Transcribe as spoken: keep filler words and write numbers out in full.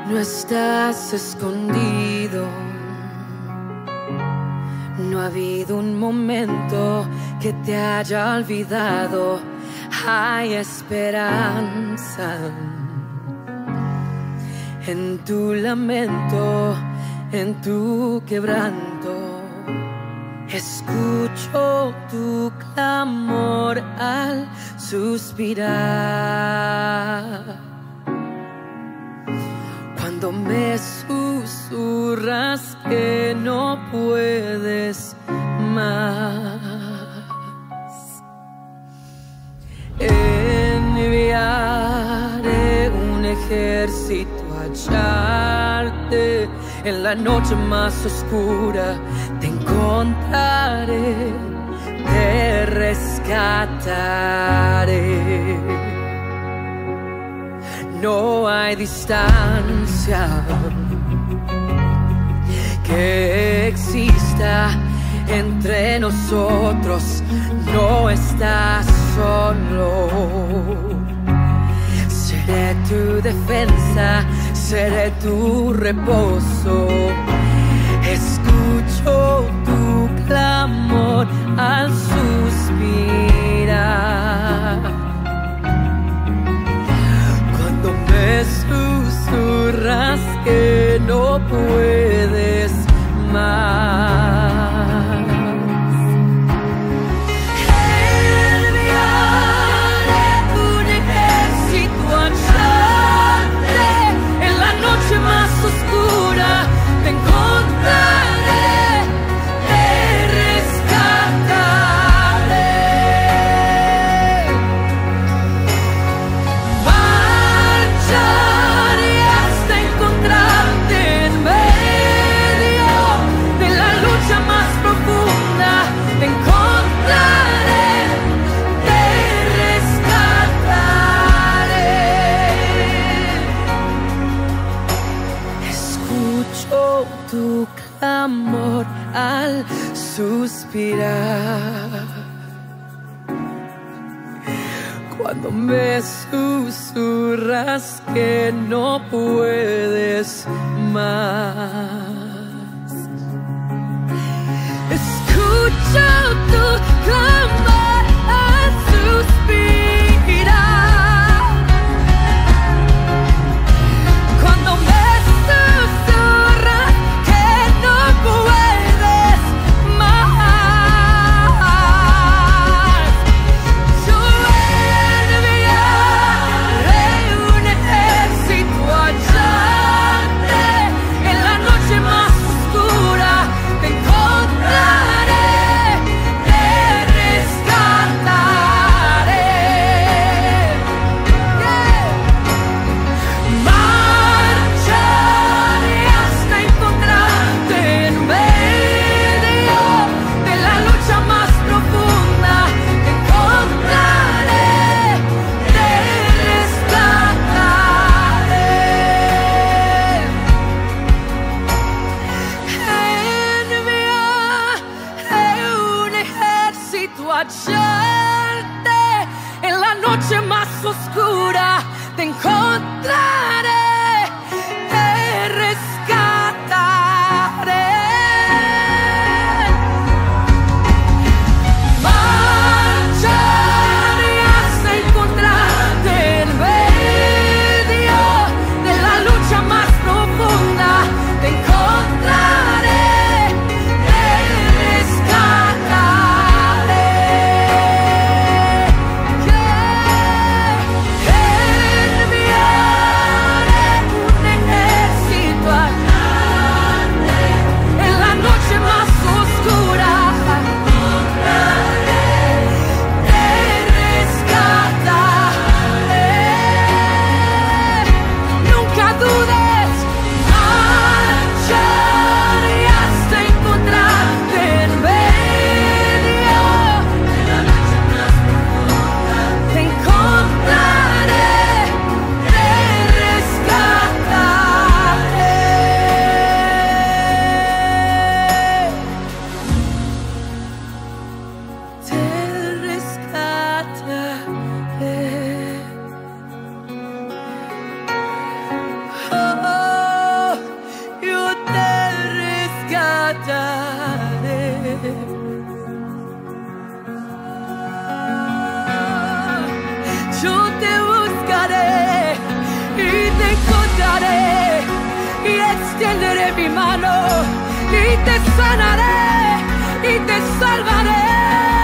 No estás escondido, no ha habido un momento que te haya olvidado. Hay esperanza en tu lamento, en tu quebranto. Escucho tu clamor al suspirar. Cuando me susurras que no puedes más, enviaré un ejército a hallarte. En la noche más oscura te encontraré, te rescataré. No hay distancia que exista entre nosotros, no estás solo. Seré tu defensa, seré tu reposo. Escucho tu clamor al suspirar. Cuando me susurras que no puedes más, enviaré un ejército a hallarte. En la noche más oscura te encontraré, te rescataré. Marcharé hasta encontrarte en medio de la lucha más profunda. Te encontraré, te rescataré. Escucho tu clamor al suspirar. Cuando me susurras que no puedes más, escucho tu clamor al suspirar. Cuando me susurras que no puedes más, yo enviaré un ejército a hallarte. En la noche más oscura te encontraré, te rescataré. Marcharé hasta encontrarte en medio de la lucha más profunda. Te encontraré, te rescataré. Enviaré un ejército a hallarte. En la noche más oscura te encontraré, te rescataré. Marcharé hasta encontrarte en medio de la lucha más profunda. Te encontraré, te rescataré. Enviaré y te encontraré y extenderé mi mano y te sanaré y te salvaré.